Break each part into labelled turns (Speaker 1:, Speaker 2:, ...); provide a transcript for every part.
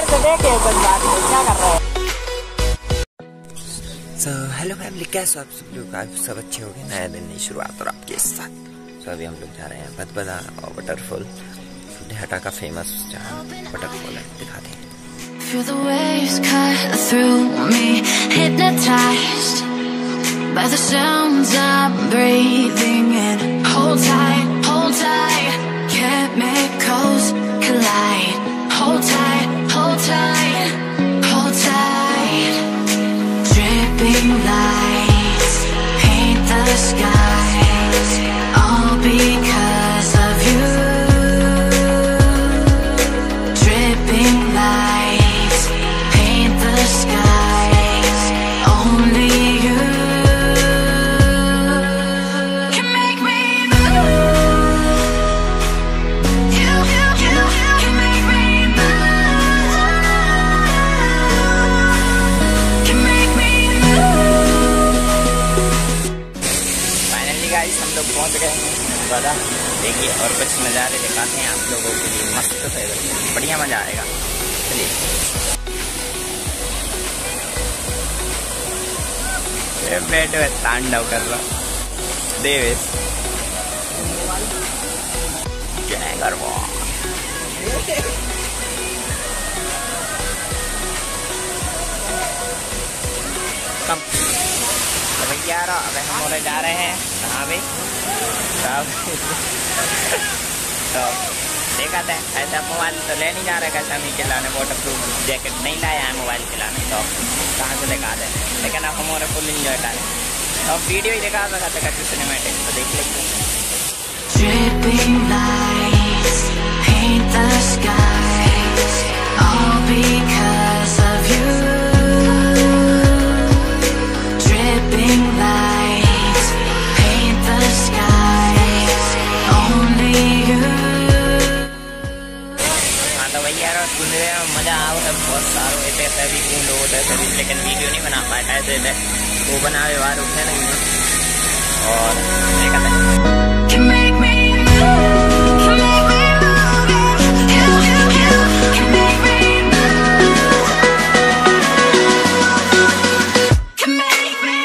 Speaker 1: Hello family, कैसे आप सब लोग? आप सब अच्छे हो गए? नया दिन की शुरुआत और आपके साथ। अभी हम लोग जा रहे हैं भदभदा और वाटरफॉल, हट्टा का फेमस जहाँ वाटरफॉल है, दिखाते हैं।
Speaker 2: Feel the waves cut through me, hypnotized by the sounds I'm breathing in. Hold tight, chemicals collide. Hold tight, hold tight, hold tight. Dripping lights paint the skies, all because of you. Dripping lights paint the skies, only you can make me move. You can make me move. Can make me move.
Speaker 1: Finally guys हम लोग पहुंच गए हैं भदभदा। देखिए और कुछ नज़ारे दिखाते हैं आप लोगों के लिए। मस्त है, बढ़िया मजा आएगा। चलिए बेड में तांडव कर रहा देवेश। जय गरबा। भैया अब हम और जा रहे हैं कहाँ भी तो देखा था। ऐसा मोबाइल तो ले नहीं जा रहे, कैसा नहीं खिलाने, वाटर प्रूफ जैकेट नहीं लाया है मोबाइल खिलाने, तो कहाँ से दिखा दें। लेकिन अब हमारे फुल इंजॉय करें। तो वीडियो ही दिखा सकता था कैसे सिनेमैटिक, तो देख लेंगे।
Speaker 2: Dripping lights paint the skies, all because of you. Dripping lights paint the skies, only you.
Speaker 1: हाँ तो भैया सुनने में मजा आया बहुत सारा। ऐसे भी कूल होता है सभी, लेकिन वीडियो नहीं बना पाया ऐसे वो बनावे बाहर उठने लगी और देखा था।
Speaker 2: Can make me move, can make me move. You can make me move. Can make me.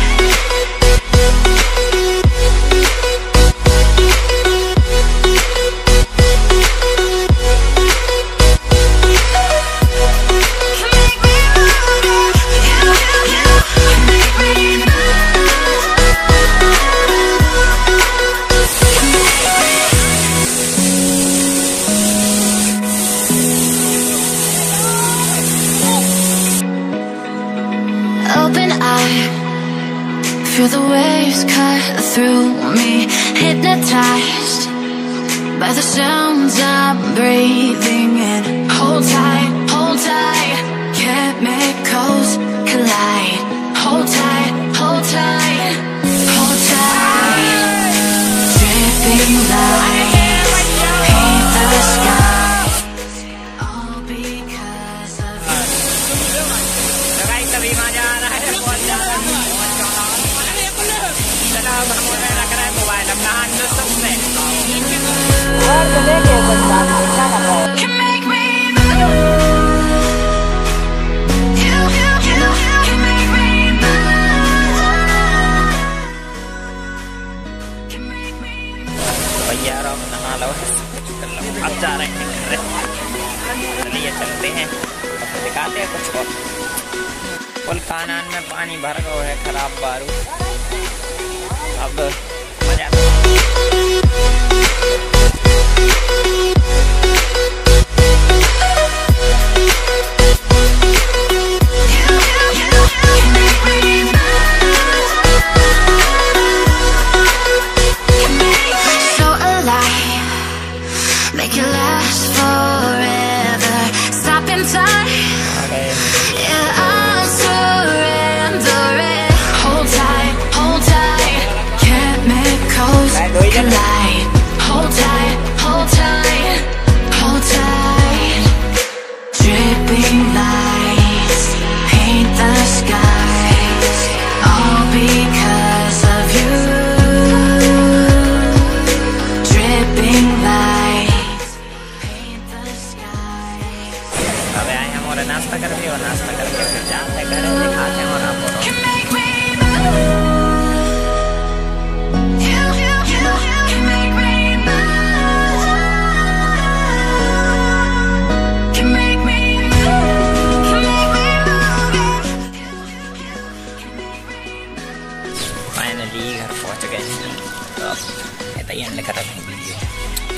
Speaker 2: Open eye, feel the waves cut through me, hypnotized by the sounds I'm breathing in. Hold tight, chemicals collide. Hold tight, hold tight, hold tight. Dripping lights paint the skies, all because of you.
Speaker 1: तभी मजा आ रहा है बहुत ज्यादा। चला अब हम रख रहे हैं मोबाइल अपना हाथ में सबसे।
Speaker 2: Can make me move. You can make me move. Can make me move.
Speaker 1: भैया अब नहा लो, अब जा रहे हैं घर। चलिए चलते हैं, दिखाते हैं कुछ और। फुल खानान में पानी भर गया है, खराब बारू। अब मजा
Speaker 2: so alive, make it last forever. Stop in time. Yeah, I'll surrender it. Hold tight, chemicals collide.
Speaker 1: Finally घर पहुंच गए। तो अब ऐसा ही एंड कर रहा था वीडियो।